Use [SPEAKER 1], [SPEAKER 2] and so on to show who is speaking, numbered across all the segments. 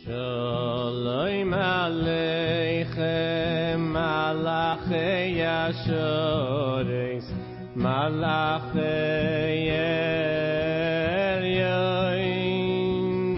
[SPEAKER 1] Shalom Aleichem, Malachei Ashoris, Malachei Elyoin.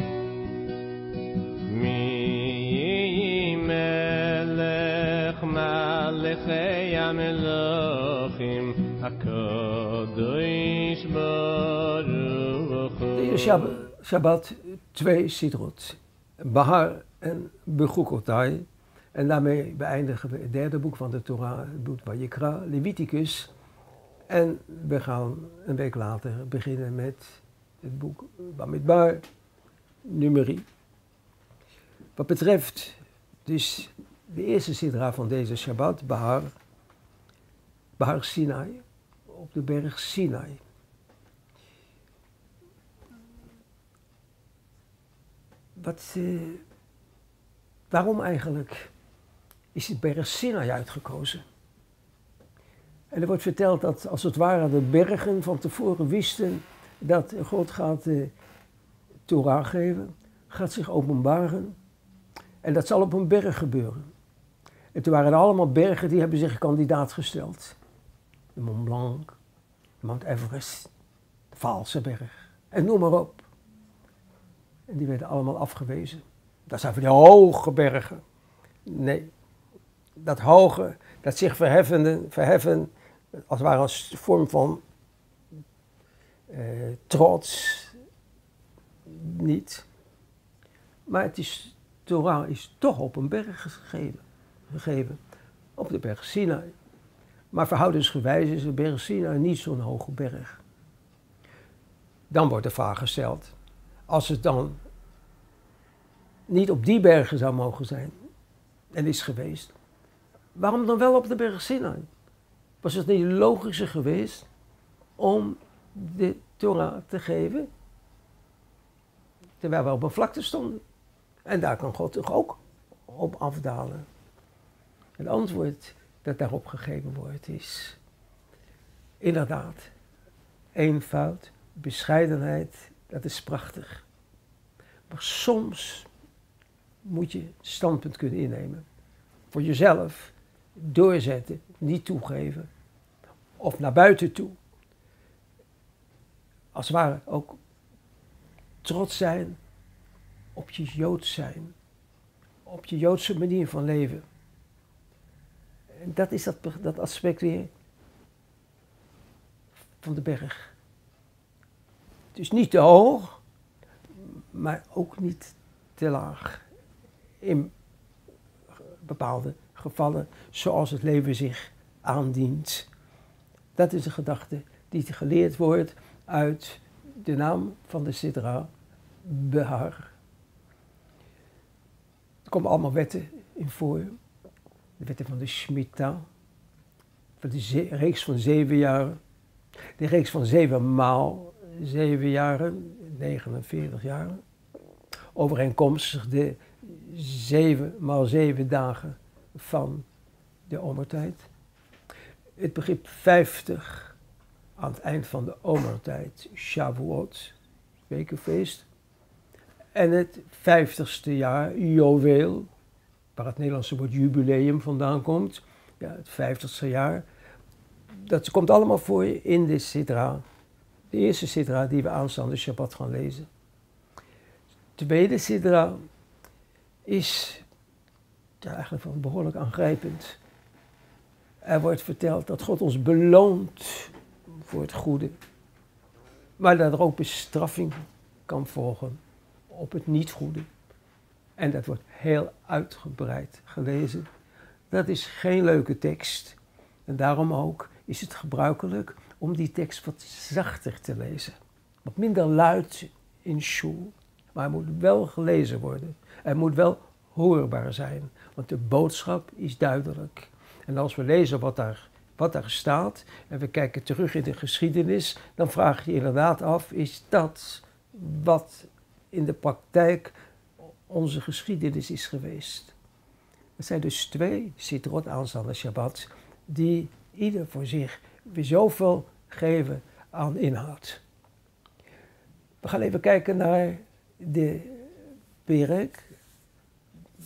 [SPEAKER 1] Mi Melech, Malachei HaMelochim, HaKadosh Baruch Hu.
[SPEAKER 2] Deze Shabbat 2 Sidrot. Bahar en Bechukotai. En daarmee beëindigen we het derde boek van de Torah, het boek Vayikra, Leviticus. En we gaan een week later beginnen met het boek Bamidbar, Numeri. Wat betreft dus de eerste sidra van deze Shabbat, Bahar Sinai, op de berg Sinai. Waarom eigenlijk is de berg Sinai uitgekozen? En er wordt verteld dat als het ware de bergen van tevoren wisten dat God gaat de Torah geven, gaat zich openbaren. En dat zal op een berg gebeuren. En toen waren er allemaal bergen die hebben zich kandidaat gesteld. De Mont Blanc, de Mount Everest, de Vaalserberg en noem maar op. En die werden allemaal afgewezen. Dat zijn van die hoge bergen. Nee, dat hoge, dat zich verheffen, als het ware een vorm van trots, niet. Maar Torah is toch op een berg gegeven, op de berg Sinai. Maar verhoudensgewijs is de berg Sinai niet zo'n hoge berg. Dan wordt de vraag gesteld, als het dan niet op die bergen zou mogen zijn en is geweest, waarom dan wel op de berg Sinai? Was het niet logischer geweest om de Torah te geven terwijl we op een vlakte stonden? En daar kan God toch ook op afdalen? Het antwoord dat daarop gegeven wordt is inderdaad eenvoud, bescheidenheid, dat is prachtig. Maar soms moet je standpunt kunnen innemen. Voor jezelf doorzetten, niet toegeven. Of naar buiten toe. Als het ware ook trots zijn op je Joods zijn. Op je Joodse manier van leven. En dat is dat aspect weer van de berg. Dus niet te hoog, maar ook niet te laag. In bepaalde gevallen, zoals het leven zich aandient. Dat is een gedachte die geleerd wordt uit de naam van de sidra, Behar. Er komen allemaal wetten in voor. De wetten van de Shemitah, van de reeks van 7 jaren. De reeks van 7 maal 7 jaren, 49 jaren. Overeenkomstig de 7 maal 7 dagen van de omertijd. Het begrip 50 aan het eind van de omertijd, Shavuot, wekenfeest. En het 50ste jaar, Joveel, waar het Nederlandse woord jubileum vandaan komt. Ja, het 50ste jaar. Dat komt allemaal voor in de sidra. De eerste sidra die we aanstaande Shabbat gaan lezen. De tweede sidra is eigenlijk wel behoorlijk aangrijpend. Er wordt verteld dat God ons beloont voor het goede. Maar dat er ook bestraffing kan volgen op het niet goede. En dat wordt heel uitgebreid gelezen. Dat is geen leuke tekst. En daarom ook is het gebruikelijk om die tekst wat zachter te lezen. Wat minder luid in shul. Maar hij moet wel gelezen worden. Hij moet wel hoorbaar zijn. Want de boodschap is duidelijk. En als we lezen wat daar staat en we kijken terug in de geschiedenis, dan vraag je inderdaad af, is dat wat in de praktijk onze geschiedenis is geweest? Het zijn dus 2 sidrot aanstaande Shabbat die ieder voor zich weer zoveel geven aan inhoud. We gaan even kijken naar de perek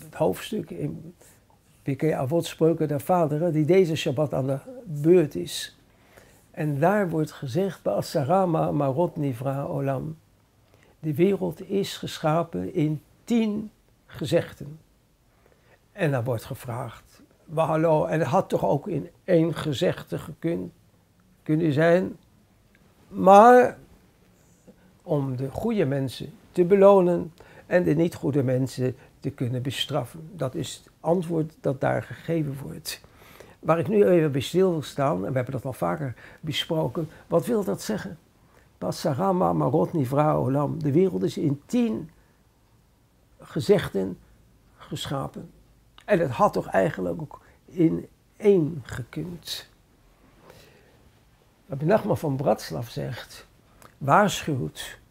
[SPEAKER 2] het hoofdstuk in Pirkei Avot, Spreuken der Vaderen, die deze Shabbat aan de beurt is. En daar wordt gezegd, Ba'asara marot nivra olam. De wereld is geschapen in 10 gezegden. En dan wordt gevraagd, hallo, en het had toch ook in 1 gezegde kunnen zijn. Maar om de goede mensen te belonen en de niet goede mensen te kunnen bestraffen. Dat is het antwoord dat daar gegeven wordt. Waar ik nu even bij stil wil staan, en we hebben dat al vaker besproken, wat wil dat zeggen? Basarama marot nivra olam. De wereld is in 10 gezegden geschapen. En het had toch eigenlijk ook in 1 gekund. Rabbi Nachman van Bratslav zegt, waarschuwt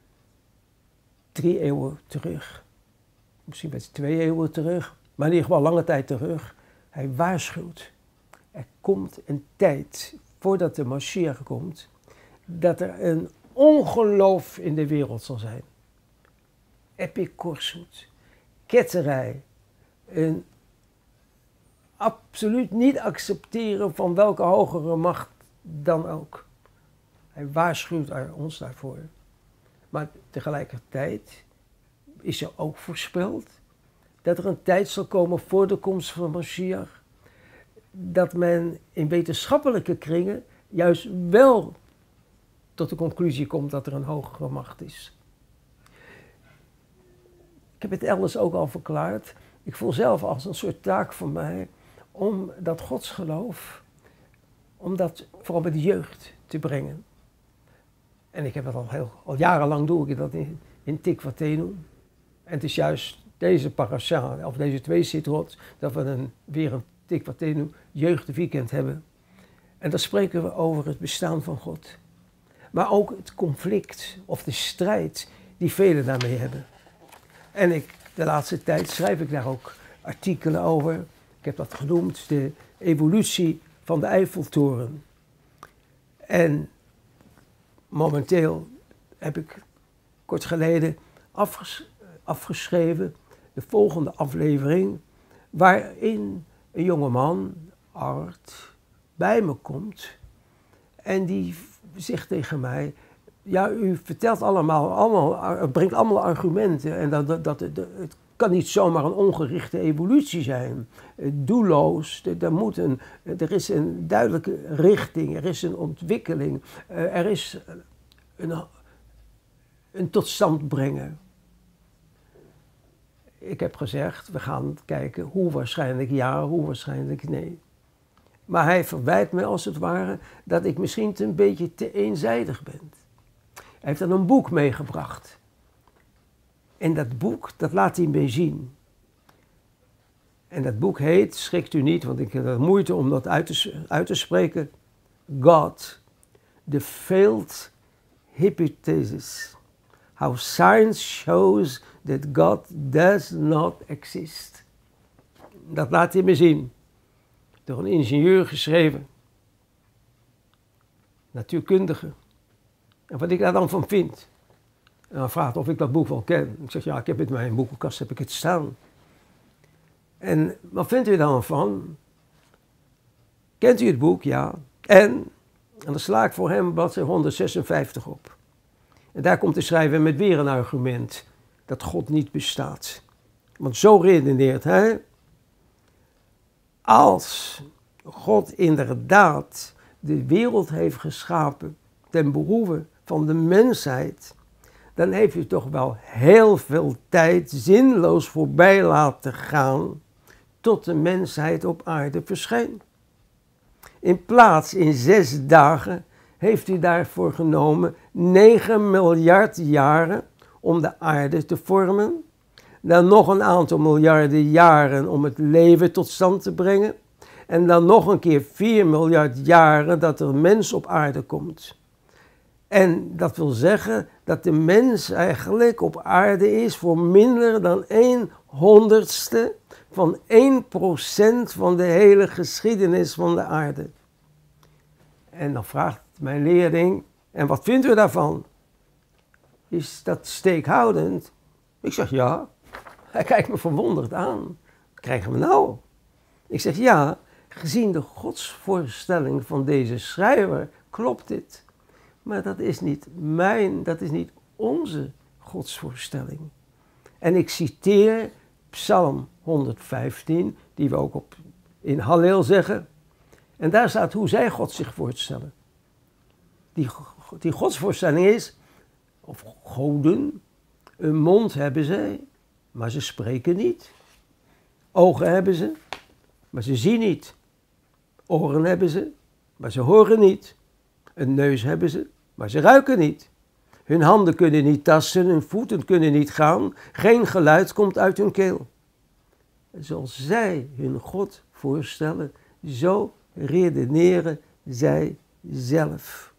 [SPEAKER 2] 3 eeuwen terug. Misschien met 2 eeuwen terug, maar in ieder geval lange tijd terug. Hij waarschuwt. Er komt een tijd, voordat de Mashiach komt, dat er een ongeloof in de wereld zal zijn. Epikorsut, ketterij, een absoluut niet accepteren van welke hogere macht dan ook. Hij waarschuwt ons daarvoor. Maar tegelijkertijd is er ook voorspeld dat er een tijd zal komen voor de komst van Mashiach, dat men in wetenschappelijke kringen juist wel tot de conclusie komt dat er een hogere macht is. Ik heb het elders ook al verklaard. Ik voel zelf als een soort taak van mij om dat godsgeloof, om dat vooral bij de jeugd te brengen. En ik heb het al jarenlang doe ik dat in Tikvatenu. En het is juist deze parasha, of deze 2 sitrot, dat we weer een Tikvatenu jeugdweekend hebben. En dan spreken we over het bestaan van God. Maar ook het conflict of de strijd die velen daarmee hebben. En de laatste tijd schrijf ik daar ook artikelen over. Ik heb dat genoemd, de evolutie van de Eiffeltoren. En momenteel heb ik kort geleden afgeschreven de volgende aflevering, waarin een jongeman, Art, bij me komt en die zegt tegen mij, ja, u vertelt allemaal brengt allemaal argumenten en het kan niet zomaar een ongerichte evolutie zijn, doelloos, er is een duidelijke richting, er is een ontwikkeling, er is een tot stand brengen. Ik heb gezegd, we gaan kijken hoe waarschijnlijk ja, hoe waarschijnlijk nee. Maar hij verwijt me als het ware dat ik misschien een beetje te eenzijdig ben. Hij heeft dan een boek meegebracht. En dat boek, dat laat hij me zien. En dat boek heet, schrikt u niet, want ik heb moeite om dat uit te spreken, God, the Failed Hypothesis. How science shows that God does not exist. Dat laat hij me zien. Door een ingenieur geschreven. Natuurkundige. En wat ik daar dan van vind. En dan vraagt of ik dat boek wel ken. Ik zeg, ja, ik heb het in mijn boekenkast, heb ik het staan. En wat vindt u dan van? Kent u het boek? Ja. En dan sla ik voor hem bladzijde 156 op. En daar komt de schrijver met weer een argument. Dat God niet bestaat. Want zo redeneert hij. Als God inderdaad de wereld heeft geschapen ten behoeve van de mensheid, dan heeft hij toch wel heel veel tijd zinloos voorbij laten gaan tot de mensheid op aarde verscheen. In plaats in 6 dagen heeft hij daarvoor genomen 9 miljard jaren om de aarde te vormen. Dan nog een aantal miljarden jaren om het leven tot stand te brengen. En dan nog een keer 4 miljard jaren dat er een mens op aarde komt. En dat wil zeggen dat de mens eigenlijk op aarde is voor minder dan 1/100ste van 1% van de hele geschiedenis van de aarde. En dan vraagt mijn leerling, en wat vindt u daarvan? Is dat steekhoudend? Ik zeg ja. Hij kijkt me verwonderd aan. Wat krijgen we nou? Ik zeg, ja, gezien de godsvoorstelling van deze schrijver klopt dit. Maar dat is niet onze godsvoorstelling. En ik citeer Psalm 115, die we ook in Halleel zeggen. En daar staat hoe zij God zich voorstellen. Die godsvoorstelling is, of goden, een mond hebben zij, maar ze spreken niet. Ogen hebben ze, maar ze zien niet. Oren hebben ze, maar ze horen niet. Een neus hebben ze, maar ze ruiken niet. Hun handen kunnen niet tasten, hun voeten kunnen niet gaan. Geen geluid komt uit hun keel. Zoals zij hun God voorstellen, zo redeneren zij zelf.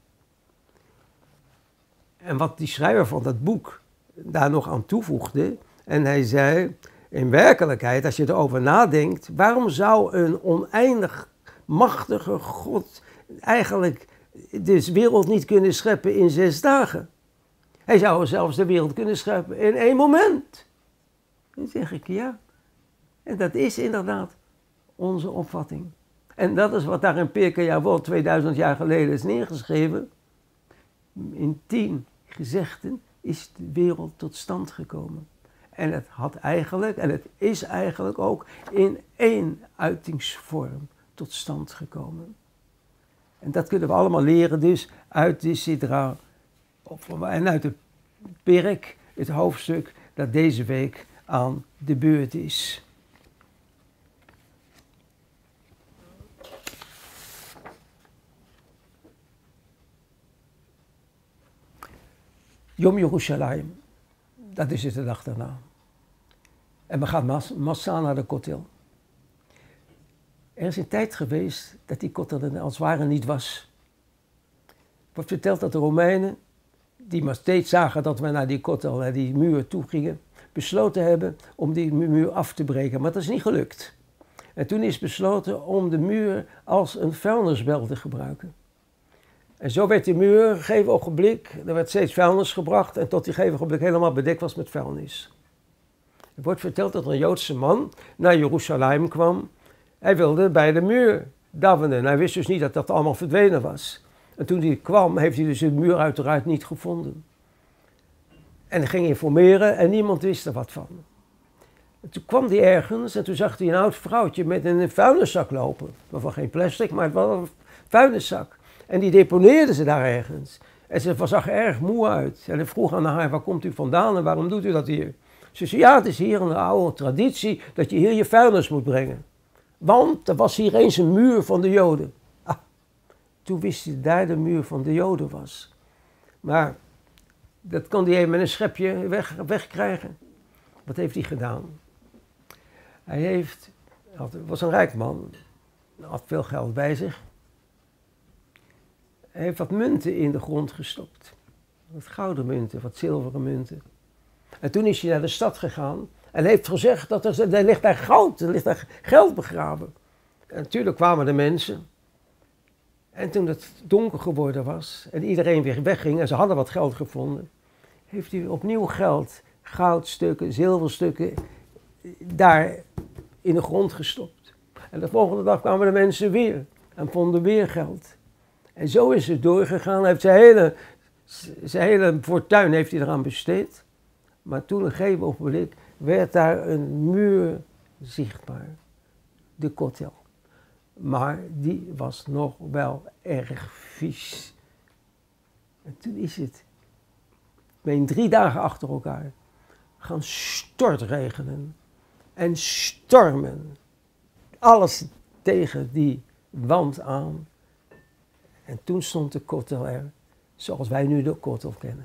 [SPEAKER 2] En wat die schrijver van dat boek daar nog aan toevoegde, en hij zei, in werkelijkheid, als je erover nadenkt, waarom zou een oneindig machtige God eigenlijk de wereld niet kunnen scheppen in 6 dagen? Hij zou zelfs de wereld kunnen scheppen in 1 moment. Dan zeg ik ja. En dat is inderdaad onze opvatting. En dat is wat daar in Pirkei Avot 2000 jaar geleden is neergeschreven. In 10 gezegden is de wereld tot stand gekomen. En het had eigenlijk, en het is eigenlijk ook in 1 uitingsvorm tot stand gekomen. En dat kunnen we allemaal leren dus uit de Sidra en uit de Perk, het hoofdstuk dat deze week aan de beurt is. Yom Yerushalayim, dat is het de dag daarna. En we gaan massaal naar de kotel. Er is een tijd geweest dat die kotel er als het ware niet was. Er wordt verteld dat de Romeinen, die maar steeds zagen dat we naar die kotel, naar die muur toe gingen, besloten hebben om die muur af te breken. Maar dat is niet gelukt. En toen is besloten om de muur als een vuilnisbel te gebruiken. En zo werd die muur, op een gegeven ogenblik, er werd steeds vuilnis gebracht en tot die gegeven ogenblik helemaal bedekt was met vuilnis. Er wordt verteld dat er een Joodse man naar Jeruzalem kwam. Hij wilde bij de muur davenen. Hij wist dus niet dat dat allemaal verdwenen was. En toen hij kwam, heeft hij dus de muur uiteraard niet gevonden. En hij ging informeren en niemand wist er wat van. En toen kwam hij ergens en toen zag hij een oud vrouwtje met een vuilniszak lopen. Waarvan geen plastic, maar het was een vuilniszak. En die deponeerde ze daar ergens. En ze zag er erg moe uit. En hij vroeg aan haar, waar komt u vandaan en waarom doet u dat hier? Ze zei, ja, het is hier een oude traditie dat je hier je vuilnis moet brengen. Want er was hier eens een muur van de Joden. Ah, toen wist hij daar de muur van de Joden was. Maar dat kon hij even met een schepje wegkrijgen. Wat heeft hij gedaan? Hij was een rijk man. Had veel geld bij zich. Hij heeft wat munten in de grond gestopt. Wat gouden munten, wat zilveren munten. En toen is hij naar de stad gegaan en heeft gezegd dat er ligt daar goud, er ligt daar geld begraven. En natuurlijk kwamen de mensen. En toen het donker geworden was en iedereen weer wegging en ze hadden wat geld gevonden, heeft hij opnieuw geld, goudstukken, zilverstukken, daar in de grond gestopt. En de volgende dag kwamen de mensen weer en vonden weer geld. En zo is het doorgegaan. Hij heeft zijn hele fortuin heeft hij eraan besteed. Maar toen een gegeven ogenblik werd daar een muur zichtbaar. De kotel. Maar die was nog wel erg vies. En toen is het, in 3 dagen achter elkaar, gaan stortregenen en stormen. Alles tegen die wand aan. En toen stond de kotel er, zoals wij nu de kotel kennen.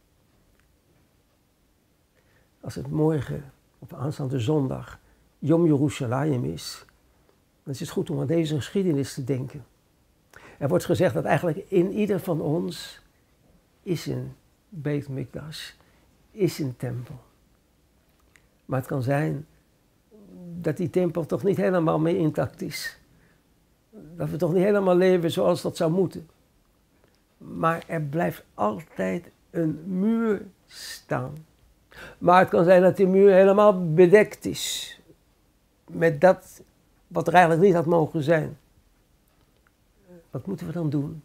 [SPEAKER 2] Als het morgen, op aanstaande zondag, Yom Yerushalayim is, dan is het goed om aan deze geschiedenis te denken. Er wordt gezegd dat eigenlijk in ieder van ons is een Beit Mikdash, is een tempel. Maar het kan zijn dat die tempel toch niet helemaal mee intact is. Dat we toch niet helemaal leven zoals dat zou moeten. Maar er blijft altijd een muur staan Maar het kan zijn dat die muur helemaal bedekt is met dat wat er eigenlijk niet had mogen zijn. Wat moeten we dan doen?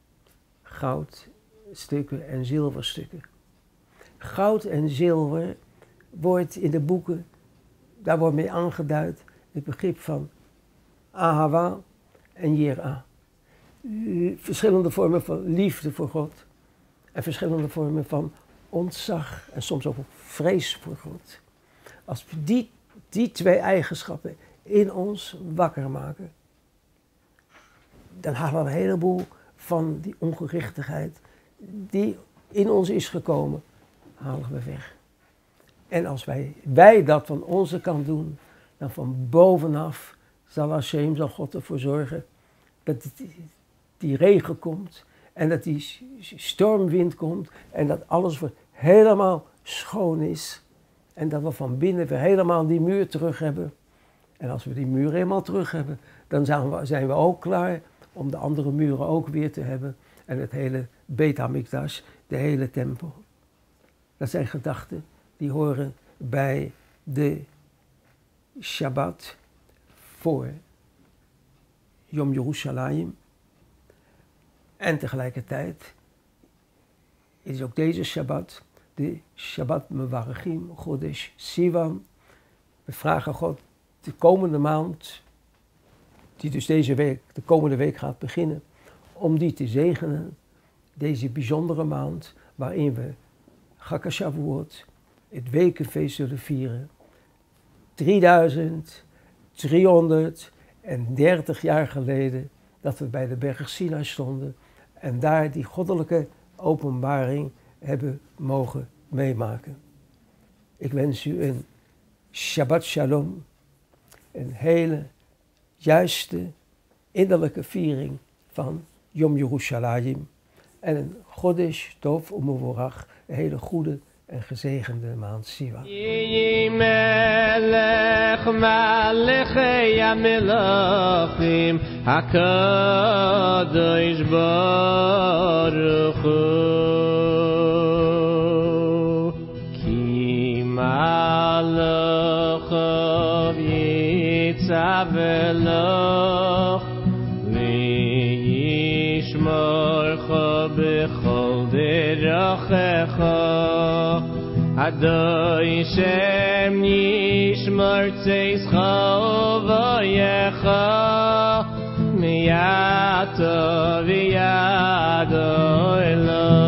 [SPEAKER 2] Goudstukken en zilverstukken. Goud en zilver wordt in de boeken, daar wordt mee aangeduid het begrip van ahava en yira. Verschillende vormen van liefde voor God en verschillende vormen van ontzag en soms ook vrees voor God. Als we die twee eigenschappen in ons wakker maken, dan halen we een heleboel van die ongerechtigheid die in ons is gekomen, halen we weg. En als wij dat van onze kant doen, dan van bovenaf zal God ervoor zorgen dat die regen komt en dat die stormwind komt en dat alles weer helemaal schoon is. En dat we van binnen weer helemaal die muur terug hebben. En als we die muur helemaal terug hebben, dan zijn we ook klaar om de andere muren ook weer te hebben. En het hele Beit HaMikdash, de hele tempel. Dat zijn gedachten die horen bij de Shabbat voor Yom Yerushalayim. En tegelijkertijd is ook deze Shabbat, de Shabbat Mevarachim, Chodesh Sivan. We vragen God de komende maand, die dus de komende week gaat beginnen, om die te zegenen. Deze bijzondere maand waarin we Chag HaShavuot, het wekenfeest zullen vieren. 3330 jaar geleden dat we bij de berg Sinai stonden en daar die goddelijke openbaring hebben mogen meemaken. Ik wens u een Shabbat Shalom, een hele juiste innerlijke viering van Yom Yerushalayim en een Chodesh Tov U'Mevorach, een hele goede en gezegende maand Sivan.
[SPEAKER 1] Yehi melech malechei hamelachim HaKadosh Baruch Hu Ki malachav yitzavelach li'yishmorcha b'chol derachecha Adoi Shem Nishmar Tzeischa Uvayecha Miyato V'yado Eloi